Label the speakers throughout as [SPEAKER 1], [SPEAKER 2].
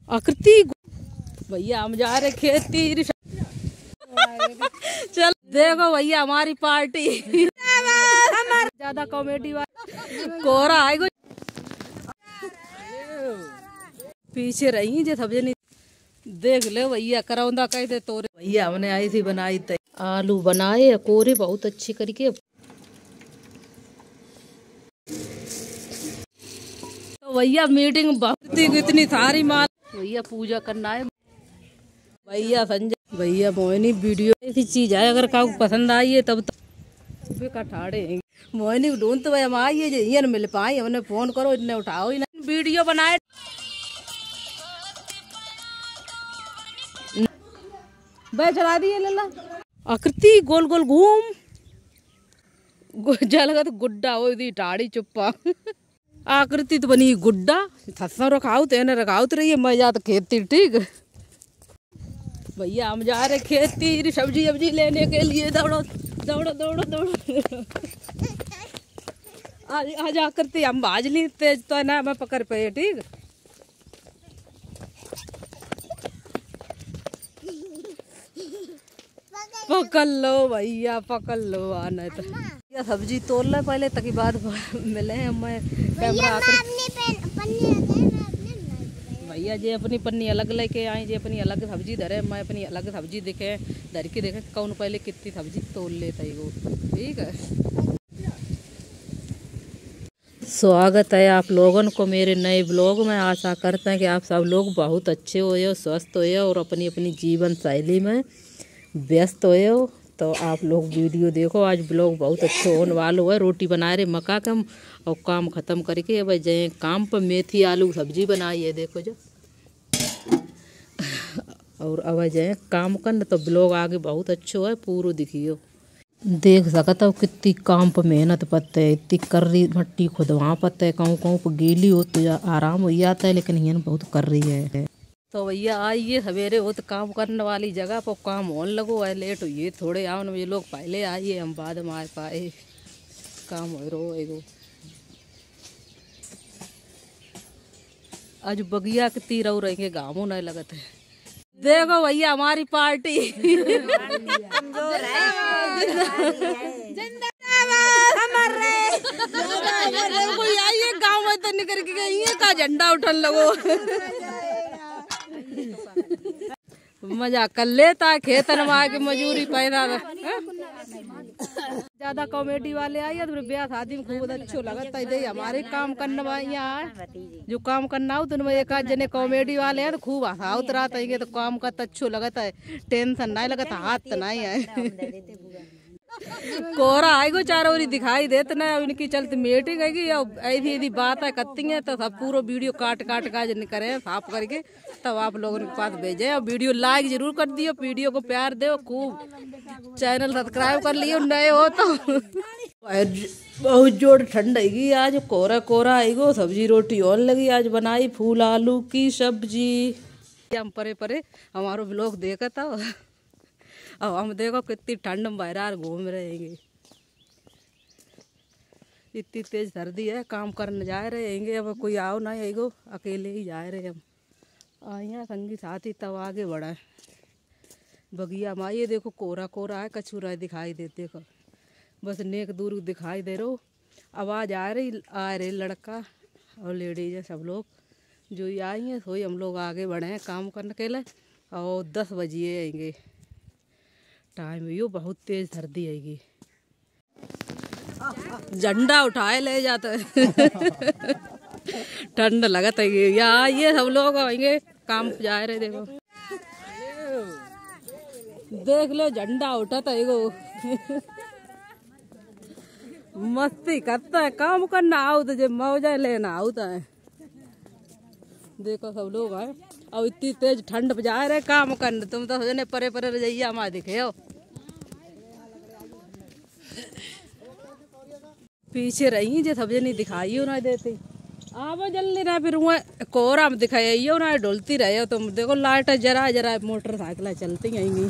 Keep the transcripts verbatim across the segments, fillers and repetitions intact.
[SPEAKER 1] आकृति भैया हम जा रहे खेती। चल देखो भैया हमारी पार्टी ज्यादा कॉमेडी वाला कोहरा आएगा पीछे रही जे सब्जी नहीं देख ले भैया करौंदा कहते तोरे भैया हमने आई थी बनाई थे आलू बनाए कोरे बहुत अच्छी करके। तो भैया मीटिंग बहुत इतनी सारी माल भैया पूजा करना है भैया संजय भैया मोहिनी वीडियो ऐसी चीज है अगर काऊ पसंद आई है तब तो कठाड़े मोहिनी ढूंढ तो भाई हम आइए ये न मिल पाई हमने फोन करो इतने उठाओ ही ना वीडियो बनाए भाई चला दिए लला आकृति गोल गोल घूम जलगा तो गुड्डा हो दी टाड़ी चुप्पा आकृति तो बनी गुड्डा थसा रखाओ तो रखाओ तो रही है मैं जाता खेती ठीक भैया हम जा रहे खेती सब्जी सब्जी लेने के लिए दौड़ो दौड़ो दौड़ो दौड़ो आज आज आकृति हम भाज ली तेज तो ना मैं पकड़ पे ठीक पकड़ लो भैया पकड़ लो आना तो या सब्जी तोड़ ले पहले तक बाद मिले हमें कैमरा भैया जे अपनी पन्नी अलग लेके आए जे अपनी अलग सब्जी धरे मैं अपनी अलग सब्जी देखे धर के देखे कौन पहले कितनी सब्जी तोड़ लेता है वो ठीक है। स्वागत है आप लोगों को मेरे नए ब्लॉग में। आशा करते हैं कि आप सब लोग बहुत अच्छे हो स्वस्थ हो और अपनी अपनी जीवन शैली में व्यस्त हो। तो आप लोग वीडियो देखो आज ब्लॉग बहुत अच्छे होने वाला है। रोटी बना रहे मक्का कम और काम ख़त्म करके अब जाए काम पर मेथी आलू सब्जी बनाई है देखो जो और अब जाए काम कर तो ब्लॉग आगे बहुत अच्छो है पूरा दिखियो देख सकता हो कितनी काम पर मेहनत पत्ते है इतनी कर रही मट्टी खुदवा पत्ते कहूँ कहूँ पर गीली हो तो आराम हो जाता है लेकिन ये बहुत कर रही है। तो भैया आइए सवेरे हो तो काम करने वाली जगह पर काम होने लगो है लेट हुई थोड़े आओ ये लोग पहले आइए हम बाद में आ पाए काम हो रो एगो आज बगिया के तीर और रहेंगे गाँवों नहीं लगत है। देखो भैया हमारी पार्टी कोई आइए गाँव में तो निकल के गई है का झंडा उठन लगो मजा कर लेता है खेतन में के मजूरी पैदा ज्यादा कॉमेडी वाले आई है तो ब्याह शादी में खूब अच्छो लगता है हमारे काम करने वाले यहाँ जो काम करना हो तो एक आध जने कॉमेडी वाले हैं तो खूब हंसावत रहता है तो काम का अच्छो लगता है टेंशन नहीं लगता हाथ तो नहीं है कोहरा आएगो चारों ओरी दिखाई देते ना इनकी चलती मीटिंग आएगी ऐसी ऐसी बात है करती है तो सब पूरा वीडियो काट काट का जन करे साफ करके तब आप लोगों के पास भेजे और वीडियो लाइक जरूर कर दियो वीडियो को प्यार दो खूब चैनल सब्सक्राइब कर लियो नए हो तो बहुत जोर ठंड आएगी आज कोहरा कोहरा आएगो सब्जी रोटी और लगी आज बनाई फूल आलू की सब्जी हम परे परे हमारो ब्लॉग देखा था अब हम देखो कितनी ठंड में बाहर घूम रहेंगे इतनी तेज सर्दी है काम करने जा रहेंगे अब कोई आओ ना आएगो अकेले ही जा रहे हम आइए संगी साथी तब आगे बढ़ा है बगिया में ये देखो कोरा कोरा है कछूरा दिखाई देते देखो बस नेक दूर दिखाई दे रहे हो आवाज़ आ रही आ रही लड़का और लेडीज है सब लोग जो आई हैं सोई हम लोग आगे बढ़े हैं काम करने के लिए और दस बजे आएंगे टाइम यो बहुत तेज सर्दी आएगी झंडा उठाए ले जाते ठंड लगता है या ये सब लोग आएंगे काम जा रहे देखो देख लो झंडा उठाता है वो मस्ती करता है काम करना आओ तो जब मौजा लेना होता है देखो सब लोग आए और इतनी तेज ठंड पे जा रहे काम करने तुम तो सोचने परे परे रजैया हमारे दिखे हो पीछे रही जे सब्जी नहीं दिखाई हो ना देती आओ जल्दी ना फिर वहाँ कोहरा में दिखाई हो ना डोलती रहे हो तुम देखो लाइट जरा जरा मोटरसाइकिल चलती आएंगी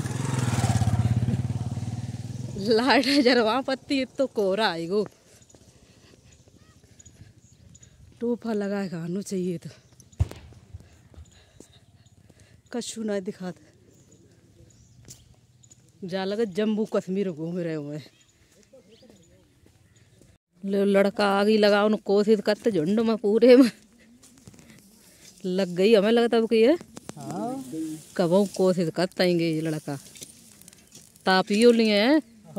[SPEAKER 1] लाइट जरा वहाँ पत्ती तो कोहरा आएगो टोपा लगा खानो चाहिए तो कछु ना दिखाते जा लगे जम्मू कश्मीर घूम रहे हुए लड़का आगे लगाओ न कोशिश करते झुंड में पूरे में लग गई हमें लगता है कि ये कब कोशिश करता है ये लड़का तापियो लिए हैं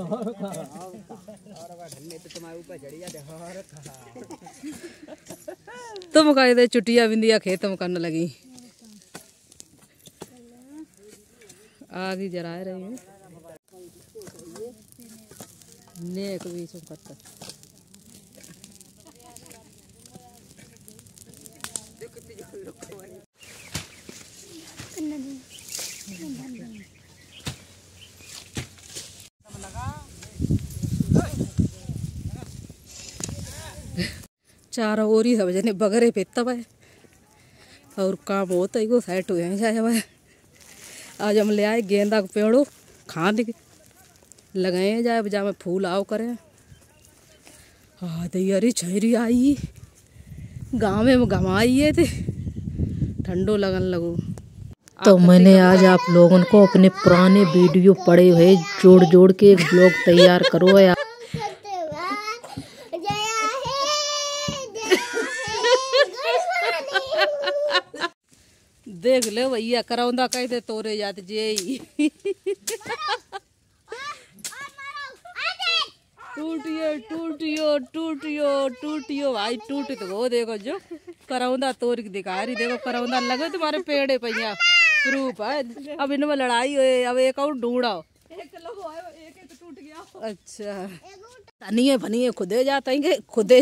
[SPEAKER 1] तुम कह दे चुटिया बिंदिया खेत में करने लगी आगे जरा रही है नेक बीच में करता चार और ही सब जने बगरे पे तब है और काम होता ही को साइड हो जाए हुआ है। आज हम ले आए गेंदा का पेड़ो खाद के लगाए जाए बजा में फूल आओ करें। हाँ दैयारी छहरी आई गाँव में घमाइए थे ठंडो लगन लगो। तो मैंने आज आप लोगों को अपने पुराने वीडियो पड़े हुए जोड़ जोड़ के एक ब्लॉग तैयार करो यार। देख ले भैया करौंदा कहते तोरे जात जे टूटियो टूटियो टूटियो टूटियो भाई टूट तो वो देखो जो करौंदा तोड़ के दिखा रही देखो करौंदा लगे तुम्हारे पेड़े पैया रूप है। अब इनमें लड़ाई हुई अब एक और ढूंढाओ अच्छा तनिए फनिए खुदे जाते खुदे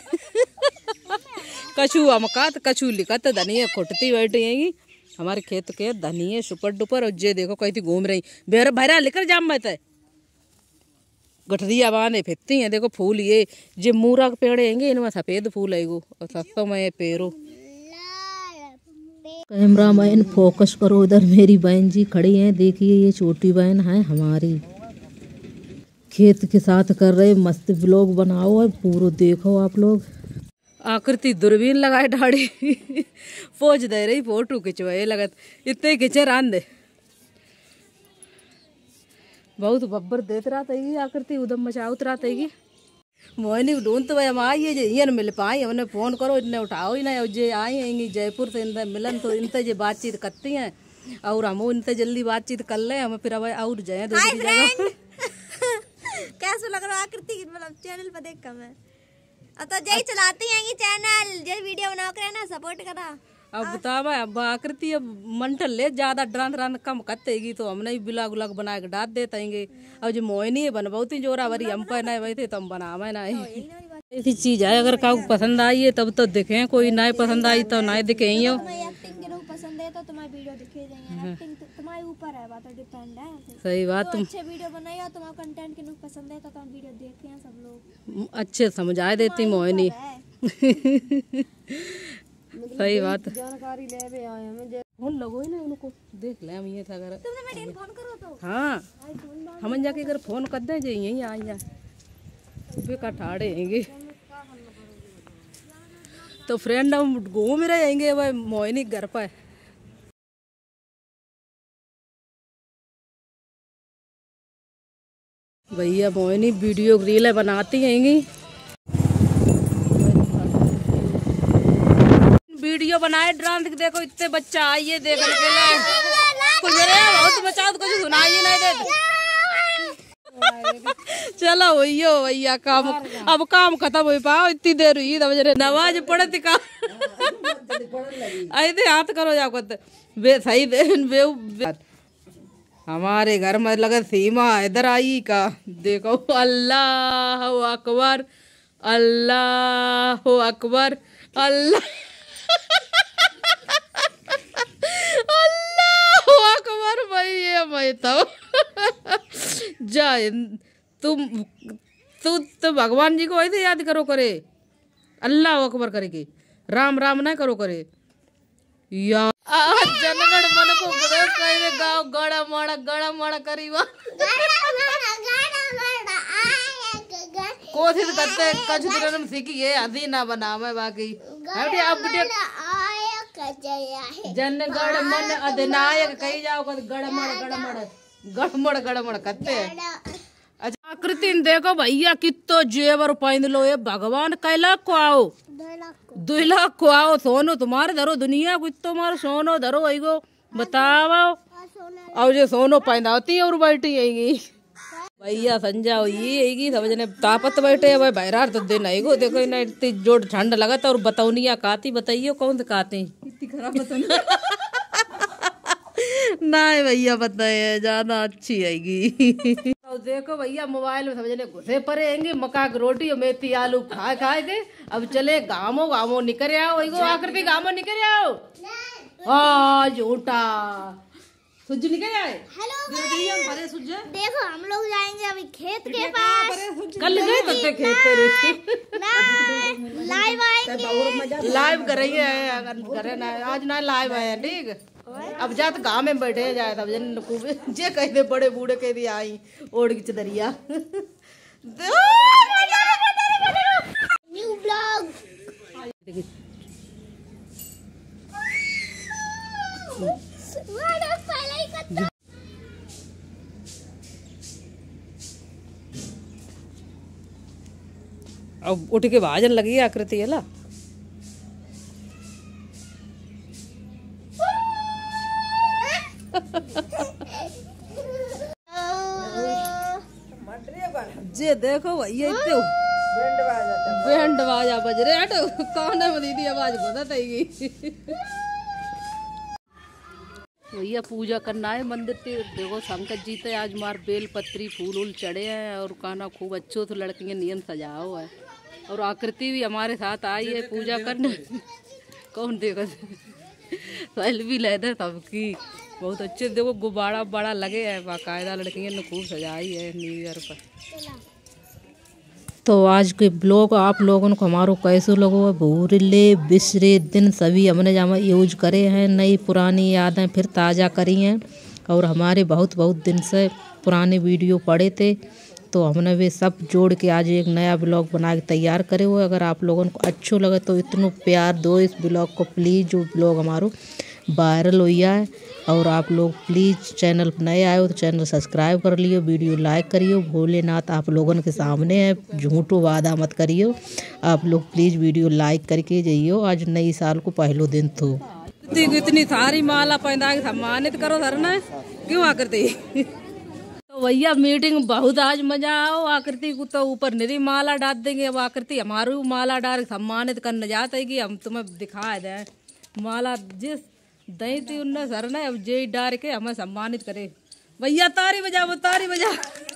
[SPEAKER 1] कछु अमकात कछु लिखत धनिए खुटती बैठी है हमारे खेत के धनिए सुपर डुपर और जे देखो कहीं घूम रही बेर भैरा लेकर जाम मत है गठरिया बांधे फिरती हैं देखो फूल ये जे मूरा के पेड़ हैंगे इनमें सफेद फूल है और सस्तों में पेड़ो। कैमरा मैन फोकस करो उधर मेरी बहन जी खड़ी हैं देखिए ये छोटी बहन है हमारी खेत के साथ कर रहे मस्त व्लॉग बनाओ और पूरा देखो आप लोग। आकृति दूरबीन लगाए ढाड़ी पोज दे रही फोटो खिंचवाए लगत इतने खिंचे रान दे बहुत बब्बर देत रहा था आकृति उदम मचाउत रहा था मोहनी ढूंढ तो हम आई है ये मिल पाई हमने फोन करो इतने उठाओ ही ना जे आई हैं जयपुर से इनसे मिलन तो इनसे जे बातचीत करती हैं और हम इनसे जल्दी बातचीत कर ले हम फिर अब और जाए दूसरी जगह।
[SPEAKER 2] कैसा लग रहा आकृति मतलब चैनल पर देख कर मैं अब तो जय चलाती हैं ये चैनल जय वीडियो बनाओ करे ना सपोर्ट करा।
[SPEAKER 1] अब बतावा अब आकृति अब मंटल ले ज्यादा ड्रांत ड्रांत कम करतेगी तो हमने ही बिलाग उलाग बना के डाल देते हैं। अब जो मोहनी बनवाती जोरा भरी हम पर नहीं वही थे तो हम बनावे ना ऐसी चीज है अगर काउ पसंद आई है तब तो दिखे कोई नहीं पसंद आई तो नहीं दिखे ही हो।
[SPEAKER 2] पसंद है तो तुम्हारी वीडियो दिखे जाएंगे एक्टिंग तुम्हारे ऊपर है बात डिपेंड है।
[SPEAKER 1] सही बात तुम
[SPEAKER 2] अच्छे वीडियो बनाई और तुम्हारा कंटेंट के लोग पसंद है तो तुम वीडियो देखे हैं सब लोग
[SPEAKER 1] अच्छे समझा देती मोहनी सही बात
[SPEAKER 2] जानकारी ले भी आए हम
[SPEAKER 1] फोन लगो ही ना उनको देख ले हम ये था अगर
[SPEAKER 2] तुमने मैंने फोन करो तो
[SPEAKER 1] हाँ हम जाके अगर फोन कर दे जाइए यहीं आ जाए वे कठाड़े हैंगे तो फ्रेंड हम घूम रहे हैंगे वह मोहिनी घर पर भैया मोहिनी वीडियो रील बनाती हैंगी वीडियो बनाए ड्रांस देखो इतने बच्चा आइए देखने के लिए कुछ बहुत बचाओ तो कुछ सुनाइए नहीं देते। चलो भैया भैया काम अब काम खत्म हो पाओ इतनी देर हुई तब जरे नमाज पढ़े थी का ऐसे हाथ करो जाओ बे सही बे, बे, बे हमारे घर में लगे सीमा इधर आई का देखो अल्लाह अकबर अल्लाह अकबर अल्लाह अल्लाह अकबर भैया मैं तो जा तुम तू तो भगवान जी को ऐसे याद करो करे अल्लाह अकबर करेगी राम राम ना करो करे यार जनगण मन को कहे गाँव गड़ा माड़ा गड़ा माड़ा करी वा कोशिश करते कुछ दिन सीखी है आधी ना बना मैं बाकी अब जन गण मन अधिनायक कही जाओ गड़मड़ गड़मड़ गड़मड़ गड़मड़ करते हैं। अच्छा आकृति देखो भैया कितो जेवर पहन लो ये भगवान कैला को आओ दो लाख को आओ सोनो तुम्हारे धरो दुनिया को तुम्हारे सोनो धरो आईगो बताओ और जो सोनो पहनाती और बैठी आएगी भैया संजा ये आएगी समझने तापत बैठे है भाई बहरार तो दिन आएगो देखो ना इतनी जोर ठंड लगा था और बतौनिया काती बताइए कौन से काते इतनी खराब बतौनिया नहीं भैया बताए ज्यादा अच्छी आएगी। तो देखो भैया मोबाइल में समझने घुसे पड़े आएंगे मक्का की रोटी और मेथी आलू खा खाए के अब चले गामो गामो निकल आओ वही आकृति गामो निकल आओ हाँ झूठा सुज निकल आए।
[SPEAKER 2] हेलो देखो हम लोग जाएंगे अभी खेत के पास।
[SPEAKER 1] कल गए तब खेत
[SPEAKER 2] लाइव आएंगे
[SPEAKER 1] लाइव कर रही है अगर करे ना आज ना लाइव आए ठीक अब जात गाँव में बैठे जाए तब जन जे कहते बड़े बूढ़े कह दिया आई ओढ़ की चदरिया
[SPEAKER 2] न्यू ब्लॉग
[SPEAKER 1] अब उठ के भाजन लगी आकृति है ला जे देखो भैया इतने बैंड बाजा बज रहे हटो कौन है दीदी आवाज बता देगी भैया पूजा करना है मंदिर पे देखो शंकर जी तो आज मार बेल पत्री फूल उल चढ़े हैं और खाना खूब अच्छो तो लड़कियां नियम सजाओ है और आकृति भी हमारे साथ आई है पूजा करने कौन देखो पहल भी लेते सबकी बहुत अच्छे देखो गुब्बारा बड़ा लगे है बाकायदा लड़कियों ने खूब सजाई है न्यू ईयर पर। तो आज के ब्लॉग आप लोगों को हमारो कैसे लगो भूरे बिसरे दिन सभी हमने जामा यूज करे हैं नई पुरानी यादें फिर ताज़ा करी हैं और हमारे बहुत बहुत दिन से पुराने वीडियो पड़े थे तो हमने वे सब जोड़ के आज एक नया ब्लॉग बना के तैयार करे हुए। अगर आप लोगों को अच्छो लगे तो इतना प्यार दो इस ब्लॉग को प्लीज़ जो ब्लॉग हमारो वायरल हो है और आप लोग प्लीज़ चैनल पर नए आए हो तो चैनल सब्सक्राइब कर लियो वीडियो लाइक करियो भोलेनाथ आप लोगों के सामने है झूठो वादा मत करियो आप लोग प्लीज़ वीडियो लाइक करके जाइयो आज नई साल को पहलो दिन तो इतनी सारी माला पहना के सम्मानित करो सर ना क्यों आकृति तो भैया मीटिंग बहुत आज मजा आओ आकृति को तो ऊपर निरी माला डाल देंगे अब आकृति हमारी माला डाल सम्मानित करने जाते है कि हम तुम्हें दिखा दें माला जिस दही थी उनने सर ने अब जे डार के हमें सम्मानित करे भैया तारी बजा वो तारी बजा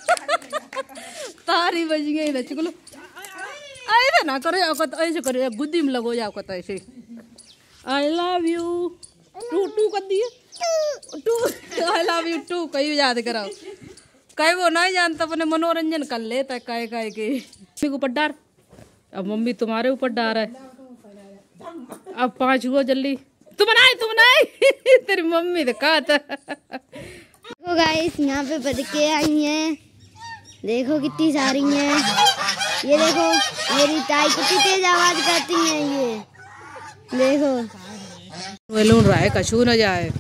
[SPEAKER 1] तारी बज गई ना चलो ऐसे ना करो ऐसे करो गुद्दी में लगो जाओ कत ऐसे I love you too too कर दिए to I love you too कहीं याद कराओ कहीं वो नहीं जानता अपने मनोरंजन कर लेता कहे कहे के मम्मी को ऊपर डार अब मम्मी तुम्हारे ऊपर डार है अब पाँच गो जल्दी तुम बनाए तुम बनाए तेरी मम्मी तो कहा था।
[SPEAKER 2] देखो गाइस यहाँ पे बदके आई हैं देखो कितनी सारी हैं ये देखो मेरी ताई कितनी तेज आवाज करती हैं ये देखो
[SPEAKER 1] बेलून रहा है कछू न जाए।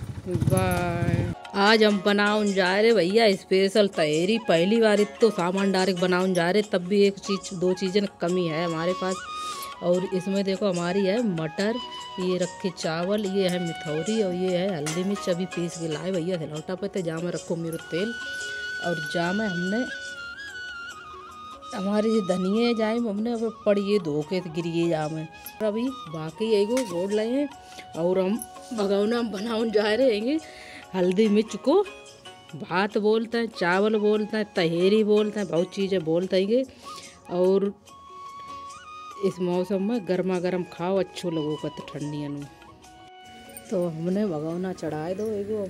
[SPEAKER 1] आज हम बनाउन जा रहे भैया स्पेशल तैयारी पहली बार इतो सामान डायरेक्ट बनाउन जा रहे तब भी एक चीज दो चीज़ें कमी है हमारे पास और इसमें देखो हमारी है मटर ये रखे चावल ये है मिथौरी और ये है हल्दी मिर्च अभी पीस के लाए भैया हिलौटा पे थे जा में रखो मेरे तेल और जा में हमने हमारे ये धनिए जाए हमने अब पड़िए धो के गिरिए जा में अभी बाकी एगो गोड़ लाए हैं और हम भगवना बनाउन जा रहे हैं हल्दी मिर्च को भात बोलते हैं चावल बोलते हैं तहेरी बोलते हैं बहुत चीज़ें बोलते हैं और इस मौसम में गर्मा गर्म खाओ अच्छो लगो का तो ठंडियों में तो हमने भगवना चढ़ाए दो एगो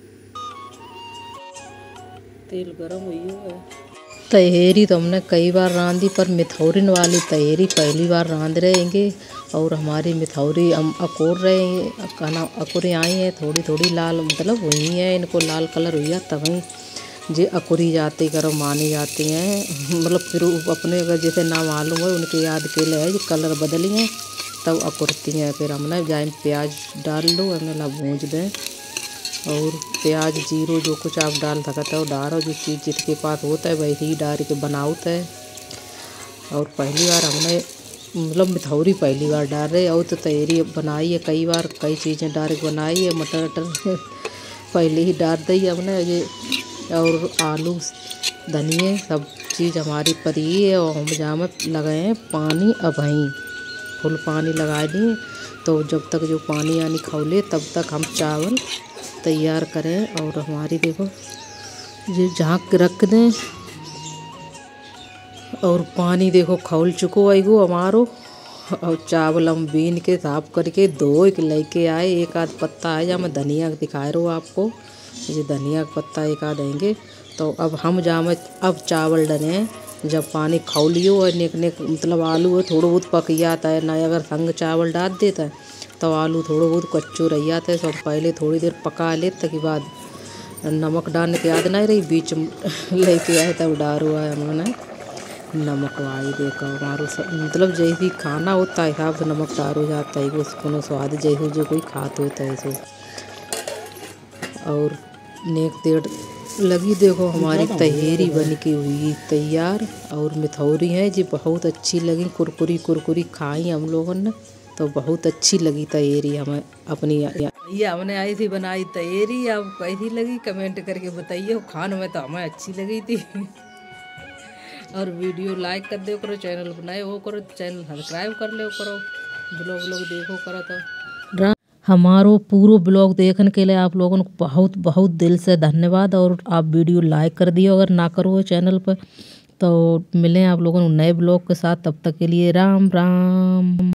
[SPEAKER 1] तेल गरम हुई है। तहेरी तो हमने कई बार रांधी पर मिथौरिन वाली तहेरी पहली बार रांध रहेंगे और हमारी मिथौरी हम अकोर रहे हैं खाना अकुरी आई है थोड़ी थोड़ी लाल मतलब हुई है इनको लाल कलर हुई है तभी जे अकुरी जाती गरम मानी जाती हैं मतलब फिर अपने अगर जैसे ना मालूम है उनके याद के लिए है ये कलर बदली हैं तब अकुरती हैं। फिर हमने जाए प्याज डाल लो, हमने ला भूंज दें और प्याज जीरो जो कुछ आप डाल सकते हो डालो, जो चीज़ जिसके पास होता है वही ही डाल के बनाओता है। और पहली बार हमने मतलब मिथौरी पहली बार डाल रहे, और तो तैयारी बनाई है कई बार, कई चीज़ें डाल के बनाई है। मटर वटर पहले ही डाल दी हमने ये, और आलू धनिए सब चीज़ हमारी परी है। और हम जाम लगाए हैं पानी, अब वहीं फुल पानी लगा दिए। तो जब तक जो पानी यानी खौले तब तक हम चावल तैयार करें। और हमारी देखो ये झाँक के रख दें, और पानी देखो खौल चुको आएगो हमारो। और चावल हम बीन के साफ करके धो के लेके आए। एक आध पत्ता है, जहाँ मैं धनिया दिखा रहा हूँ आपको, ये धनिया का पत्ता एक आध देंगे। तो अब हम जहाँ अब चावल डलें, जब पानी खौलियो और नेक नेक मतलब आलू थोड़ा बहुत पक जाता है ना, अगर संग चावल डाल देता है तो आलू थोड़ा बहुत कच्चो रह जाता है। तो हम पहले थोड़ी देर पका ले, तक बाद नमक डालने की याद नहीं रही, बीच लेके आए तब डारो आए हमने नमक। वाई देखो हमारो मतलब जैसी खाना होता है हिसाब से नमक डालो जाता है, उसको स्वाद जैसे जो कोई खाते होता है ऐसे। और नेक देर लगी देखो हमारी तहेरी बन के हुई तैयार। और मिथौरी है जी बहुत अच्छी लगी, कुरकुरी कुरकुरी खाई हम लोगों ने, तो बहुत अच्छी लगी तहेरी हमें अपनी। ये हमने ऐसी बनाई तहेरी, अब कैसी लगी कमेंट करके बताइए। खाने में तो हमें अच्छी लगी थी। और वीडियो लाइक कर दो करो, चैनल बनाए वो करो, चैनल सब्सक्राइब कर लो करो, ब्लॉग व्लॉग देखो करो। तो हमारो पूरा ब्लॉग देखने के लिए आप लोगों को बहुत बहुत दिल से धन्यवाद। और आप वीडियो लाइक कर दियो अगर ना करो चैनल पर। तो मिलें आप लोगों को नए ब्लॉग के साथ, तब तक के लिए राम राम।